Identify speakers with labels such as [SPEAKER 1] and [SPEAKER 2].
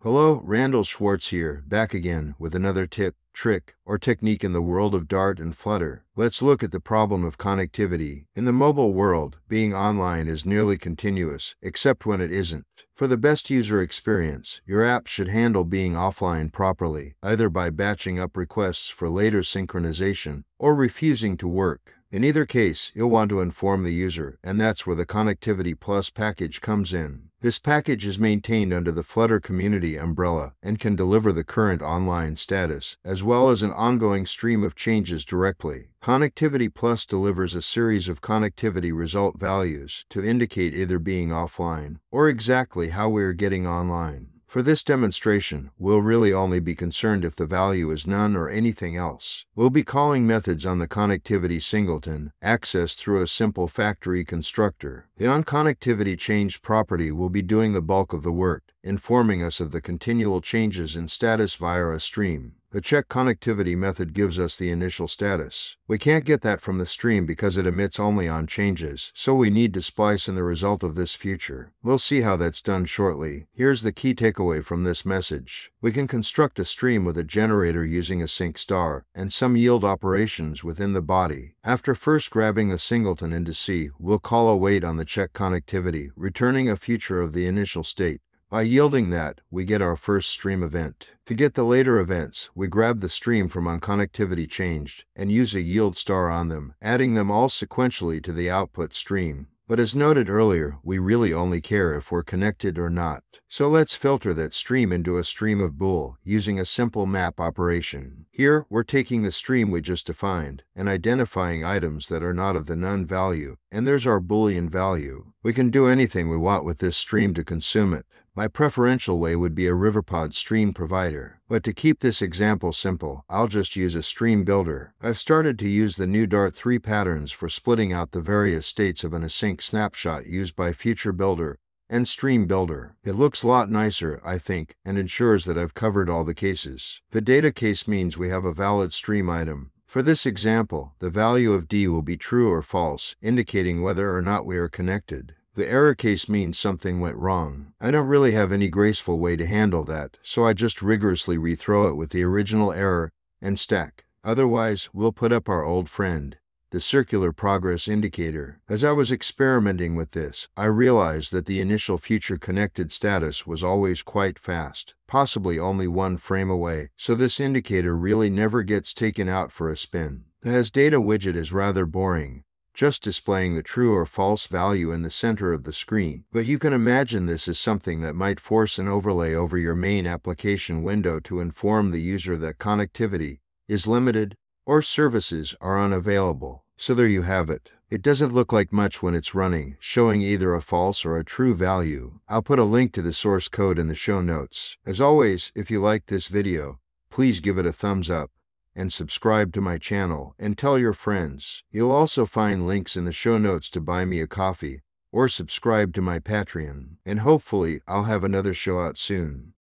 [SPEAKER 1] Hello, Randal Schwartz here, back again with another tip, trick, or technique in the world of Dart and Flutter. Let's look at the problem of connectivity. In the mobile world, being online is nearly continuous, except when it isn't. For the best user experience, your app should handle being offline properly, either by batching up requests for later synchronization or refusing to work. In either case, you'll want to inform the user, and that's where the Connectivityplus package comes in. This package is maintained under the Flutter community umbrella and can deliver the current online status, as well as an ongoing stream of changes directly. Connectivityplus delivers a series of connectivity result values to indicate either being offline or exactly how we are getting online. For this demonstration, we'll really only be concerned if the value is none or anything else. We'll be calling methods on the connectivity singleton, accessed through a simple factory constructor. The onConnectivity changed property will be doing the bulk of the work, informing us of the continual changes in status via a stream. The checkConnectivity method gives us the initial status. We can't get that from the stream because it emits only on changes, so we need to splice in the result of this future. We'll see how that's done shortly. Here's the key takeaway from this message. We can construct a stream with a generator using a sync star and some yield operations within the body. After first grabbing the singleton into C, we'll call await on the checkConnectivity, returning a future of the initial state. By yielding that, we get our first stream event. To get the later events, we grab the stream from onConnectivity changed and use a yield star on them, adding them all sequentially to the output stream. But as noted earlier, we really only care if we're connected or not. So let's filter that stream into a stream of bool using a simple map operation. Here, we're taking the stream we just defined and identifying items that are not of the none value, and there's our Boolean value. We can do anything we want with this stream to consume it. My preferential way would be a Riverpod stream provider, but to keep this example simple, I'll just use a stream builder. I've started to use the new Dart 3 patterns for splitting out the various states of an async snapshot used by Future Builder and Stream Builder. It looks a lot nicer, I think, and ensures that I've covered all the cases. The data case means we have a valid stream item. For this example, the value of D will be true or false, indicating whether or not we are connected. The error case means something went wrong. I don't really have any graceful way to handle that, so I just rigorously rethrow it with the original error and stack. Otherwise, we'll put up our old friend, the circular progress indicator. As I was experimenting with this, I realized that the initial future connected status was always quite fast, possibly only one frame away, so this indicator really never gets taken out for a spin. The hasData widget is rather boring, just displaying the true or false value in the center of the screen. But you can imagine this as something that might force an overlay over your main application window to inform the user that connectivity is limited or services are unavailable. So there you have it. It doesn't look like much when it's running, showing either a false or a true value. I'll put a link to the source code in the show notes. As always, if you liked this video, please give it a thumbs up and subscribe to my channel and tell your friends. You'll also find links in the show notes to buy me a coffee or subscribe to my Patreon. And hopefully I'll have another show out soon.